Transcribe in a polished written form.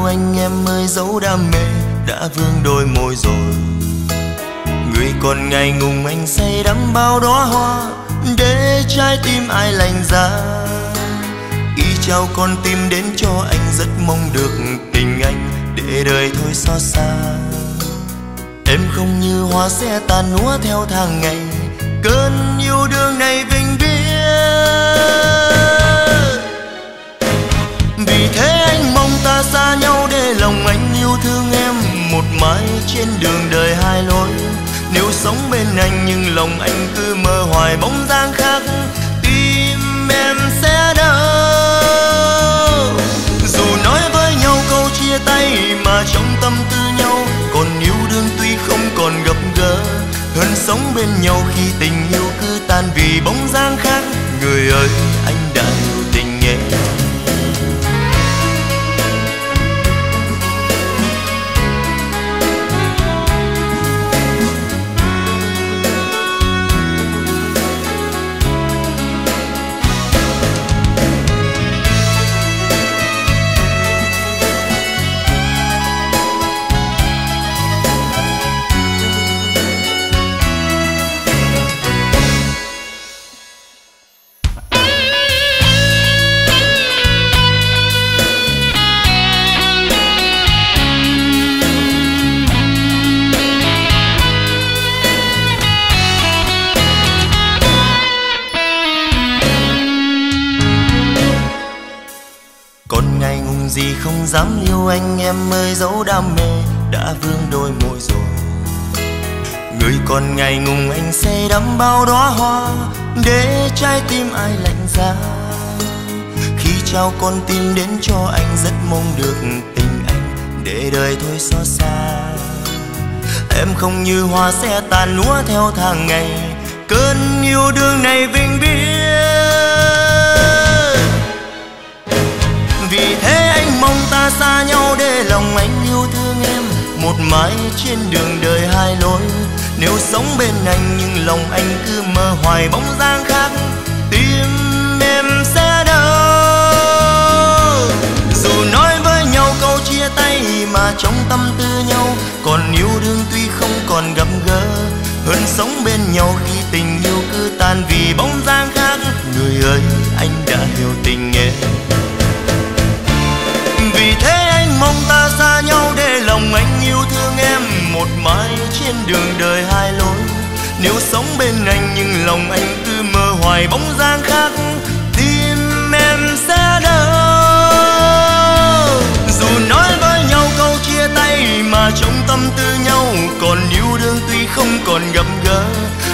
anh em ơi, dẫu đam mê đã vương đôi môi rồi. Người còn ngại ngùng anh say đắm bao đóa hoa, để trái tim ai lạnh giá. Ý trao con tim đến cho anh, rất mong được tình anh, để đời thôi xót xa. Em không như hoa sẽ tàn úa theo tháng ngày, cơn yêu đương này vĩnh viễn. Vì thế anh mong ta xa nhau, để lòng anh yêu thương em một mãi trên đường đời hai lối. Nếu sống bên anh nhưng lòng anh cứ mơ hoài bóng dáng khác, tim em sẽ đau. Dù nói với nhau câu chia tay mà trong tâm tư nhau còn yêu đương tuy không còn gặp gỡ, hơn sống bên nhau khi tình yêu cứ tan vì bóng dáng khác. Người ơi, anh đã hiểu tình em. Gì không dám yêu anh em ơi, dẫu đam mê đã vương đôi môi rồi. Người còn ngại ngùng anh say đắm bao đóa hoa, để trái tim ai lạnh giá. Khi trao con tim đến cho anh, rất mong được tình anh, để đời thôi xót xa. Em không như hoa sẽ tàn úa theo tháng ngày, cơn yêu đương này vĩnh viễn. Vì thế anh mong ta xa nhau, để lòng anh yêu thương em một mãi trên đường đời hai lối. Nếu sống bên anh nhưng lòng anh cứ mơ hoài bóng dáng khác, tim em sẽ đau. Dù nói với nhau câu chia tay mà trong tâm tư nhau còn yêu đương tuy không còn gặp gỡ, hơn sống bên nhau khi tình yêu cứ tan vì bóng dáng khác. Người ơi, anh đã hiểu tình em. Vì thế anh mong ta xa nhau, để lòng anh yêu thương em một mãi trên đường đời hai lối. Nếu sống bên anh nhưng lòng anh cứ mơ hoài bóng dáng khác, tim em sẽ đau. Dù nói với nhau câu chia tay mà trong tâm tư nhau còn yêu đương tuy không còn gặp gỡ,